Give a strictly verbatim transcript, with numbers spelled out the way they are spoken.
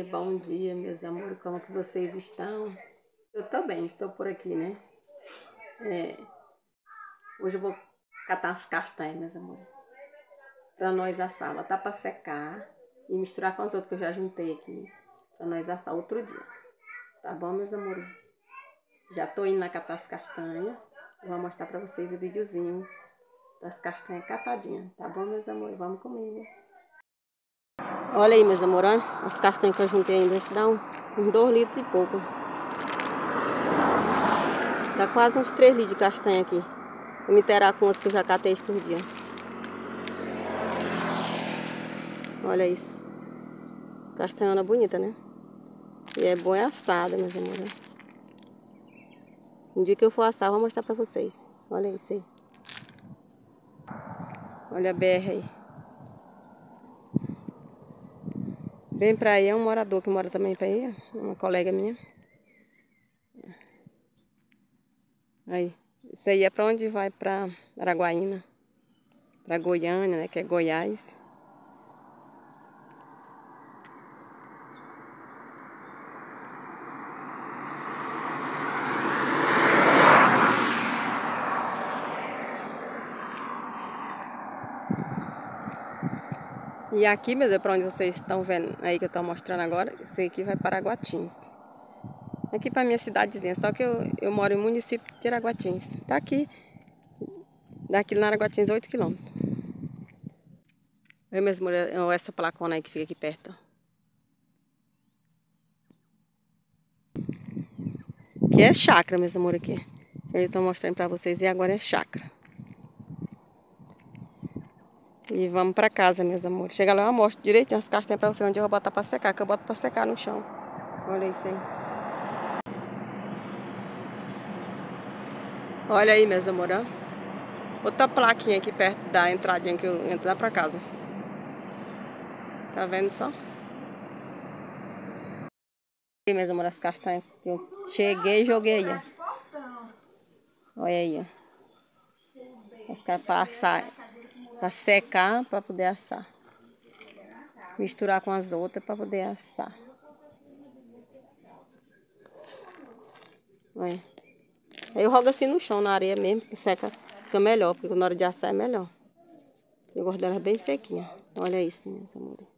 dia, bom dia, meus amores, como que vocês estão? Eu tô bem, estou por aqui, né? É, hoje eu vou catar as castanhas, meus amores, pra nós assar. Ela tá pra secar e misturar com as outras que eu já juntei aqui, pra nós assar outro dia. Tá bom, meus amores? Já tô indo lá catar as castanhas. Eu vou mostrar pra vocês o videozinho das castanhas catadinhas, tá bom, meus amores? Vamos comigo. Olha aí, meus amores, as castanhas que eu juntei ainda, dá um, uns dois litros e pouco. Dá quase uns três litros de castanha aqui. Vou me inteirar com as que eu já catei estes dias. Olha isso. Castanhona bonita, né? E é boa é assada, meus amores. Um dia que eu for assar, eu vou mostrar pra vocês. Olha isso aí. Olha a B R aí. Bem pra aí é um morador que mora também pra aí, uma colega minha. Aí, isso aí é pra onde vai pra Araguaína, pra Goiânia, né, que é Goiás. E aqui, meu Deus, pra onde vocês estão vendo aí que eu tô mostrando agora, isso aqui vai para Araguatins. Aqui pra minha cidadezinha, só que eu, eu moro em município de Araguatins. Tá aqui, daqui na Araguatins, oito quilômetros. Eu mesmo, essa placona aí que fica aqui perto. Que é chácara, meus amores, aqui. Eu estou mostrando pra vocês e agora é chácara. E vamos pra casa, meus amores. Chega lá, eu mostro direitinho as castanhas pra você onde eu vou botar pra secar, que eu boto pra secar no chão. Olha isso aí. Olha aí, meus amores, ó. Outra plaquinha aqui perto da entradinha que eu entro lá pra casa. Tá vendo só? Aí, meus amores, as castanhas que eu cheguei e joguei aí, ó. Olha aí, ó. As castanhas pra assar, pra secar, pra poder assar. Misturar com as outras pra poder assar. Olha. Aí eu jogo assim no chão, na areia mesmo, que seca, fica melhor, porque na hora de assar é melhor. Eu gosto dela bem sequinha. Olha isso, meus amores.